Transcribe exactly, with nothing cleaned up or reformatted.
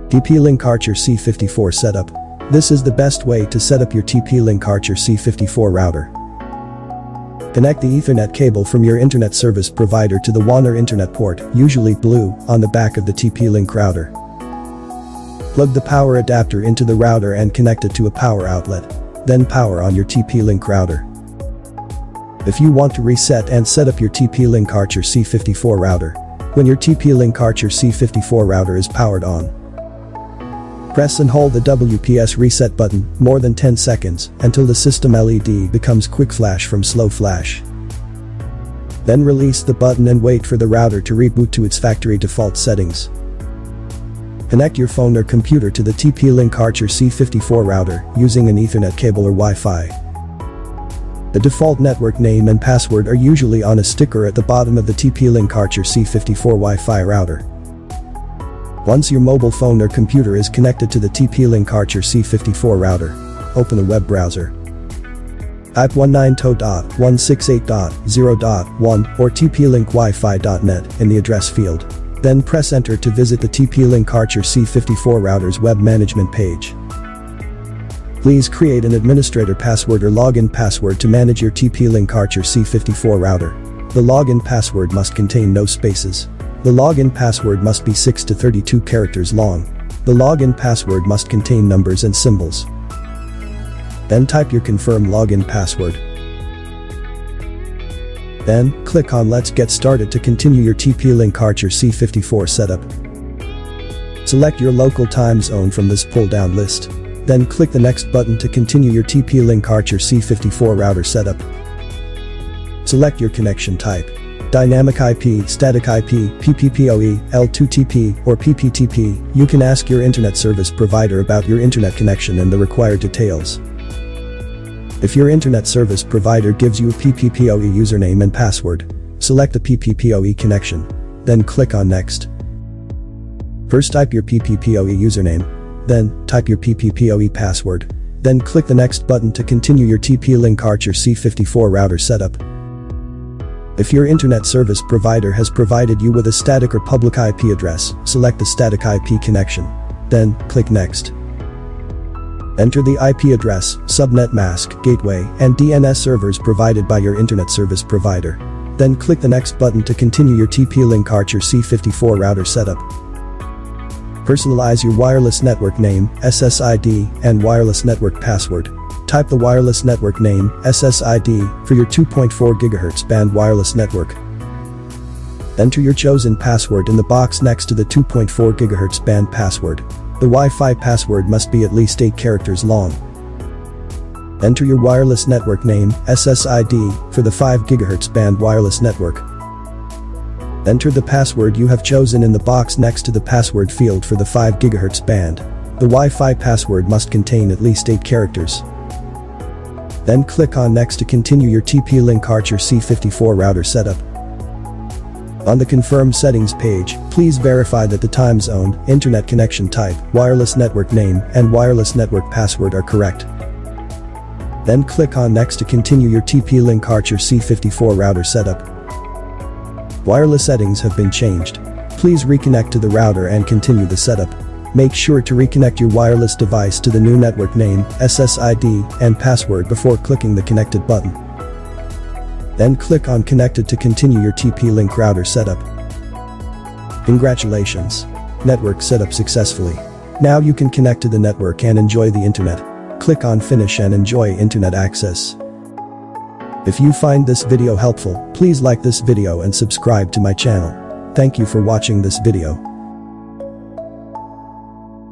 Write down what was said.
T P-Link Archer C fifty-four Setup. This is the best way to set up your T P-Link Archer C fifty-four router. Connect the Ethernet cable from your internet service provider to the WAN or internet port, usually blue, on the back of the T P-Link router. Plug the power adapter into the router and connect it to a power outlet. Then power on your T P-Link router. If you want to reset and set up your T P-Link Archer C fifty-four router, when your T P-Link Archer C fifty-four router is powered on, press and hold the W P S reset button more than ten seconds until the system L E D becomes quick flash from slow flash. Then release the button and wait for the router to reboot to its factory default settings. Connect your phone or computer to the T P-Link Archer C fifty-four router using an Ethernet cable or Wi-Fi. The default network name and password are usually on a sticker at the bottom of the T P-Link Archer C fifty-four Wi-Fi router. Once your mobile phone or computer is connected to the T P-Link Archer C fifty-four router, open a web browser. Type one nine zero dot one sixty-eight dot zero dot one or T P link Wi-Fi dot net in the address field. Then press enter to visit the T P-Link Archer C fifty-four router's web management page. Please create an administrator password or login password to manage your T P-Link Archer C fifty-four router. The login password must contain no spaces. The login password must be six to thirty-two characters long. The login password must contain numbers and symbols. Then type your confirm login password. Then, click on Let's Get Started to continue your T P-Link Archer C fifty-four setup. Select your local time zone from this pull-down list. Then click the Next button to continue your T P-Link Archer C fifty-four router setup. Select your connection type: Dynamic I P, Static I P, P P P O E, L two T P, or P P T P. You can ask your internet service provider about your internet connection and the required details. If your internet service provider gives you a P P P O E username and password, select the P P P O E connection. Then click on Next. First type your P P P O E username. Then, type your P P P O E password. Then click the Next button to continue your T P-Link Archer C fifty-four router setup. If your internet service provider has provided you with a static or public I P address, select the static I P connection. Then, click Next. Enter the I P address, subnet mask, gateway, and D N S servers provided by your internet service provider. Then click the Next button to continue your T P-Link Archer C fifty-four router setup. Personalize your wireless network name, S S I D, and wireless network password. Type the wireless network name, S S I D, for your two point four gigahertz band wireless network. Enter your chosen password in the box next to the two point four gigahertz band password. The Wi-Fi password must be at least eight characters long. Enter your wireless network name, S S I D, for the five gigahertz band wireless network. Enter the password you have chosen in the box next to the password field for the five gigahertz band. The Wi-Fi password must contain at least eight characters. Then click on Next to continue your T P-Link Archer C fifty-four router setup. On the Confirm Settings page, please verify that the time zone, internet connection type, wireless network name, and wireless network password are correct. Then click on Next to continue your T P-Link Archer C fifty-four router setup. Wireless settings have been changed. Please reconnect to the router and continue the setup. Make sure to reconnect your wireless device to the new network name, S S I D, and password before clicking the Connected button. Then click on Connected to continue your T P-Link router setup. Congratulations! Network setup successfully. Now you can connect to the network and enjoy the internet. Click on Finish and enjoy internet access. If you find this video helpful, please like this video and subscribe to my channel. Thank you for watching this video.